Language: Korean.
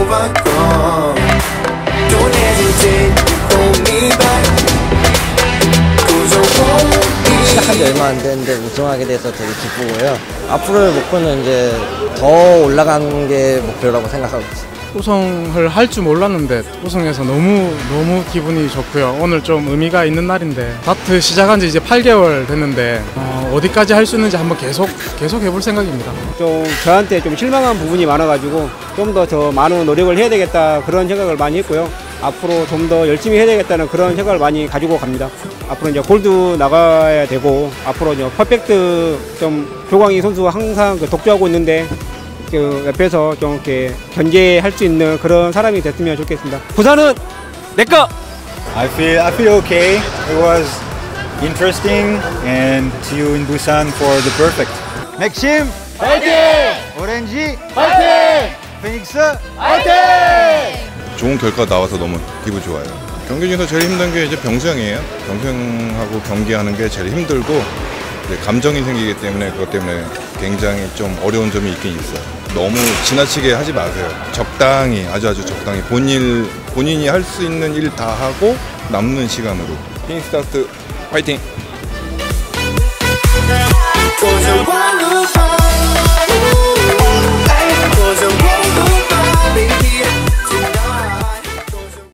바꿔. Don't hesitate to call me back. Cause I won't be. 시작한 지 얼마 안 됐는데 우승하게 돼서 되게 기쁘고요. 앞으로의 목표는 이제 더 올라가는 게 목표라고 생각하고 있어요. 우승을 할 줄 몰랐는데 우승해서 너무 기분이 좋고요. 오늘 좀 의미가 있는 날인데 다트 시작한 지 이제 8개월 됐는데 어디까지 할 수 있는지 한번 계속 해볼 생각입니다. 좀 저한테 좀 실망한 부분이 많아가지고 좀 더 많은 노력을 해야 되겠다 그런 생각을 많이 했고요. 앞으로 좀 더 열심히 해야 되겠다는 그런 생각을 많이 가지고 갑니다. 앞으로 이제 골드 나가야 되고 앞으로 이제 퍼펙트 좀 조광희 선수가 항상 독주하고 있는데 그 옆에서 좀 이렇게 견제할 수 있는 그런 사람이 됐으면 좋겠습니다. 부산은 내꺼! I feel okay. It was interesting and see you in Busan for the perfect. 맥심 파이팅! 오렌지 파이팅! 피닉스 파이팅! 좋은 결과 나와서 너무 기분 좋아요. 경기 중에서 제일 힘든 게 이제 병수형이에요. 병수형하고 경기하는 게 제일 힘들고 감정이 생기기 때문에 그것 때문에 굉장히 좀 어려운 점이 있긴 있어요. 너무 지나치게 하지 마세요. 적당히 아주 적당히 본인이 할 수 있는 일 다 하고 남는 시간으로. 피닉스 스타트 화이팅!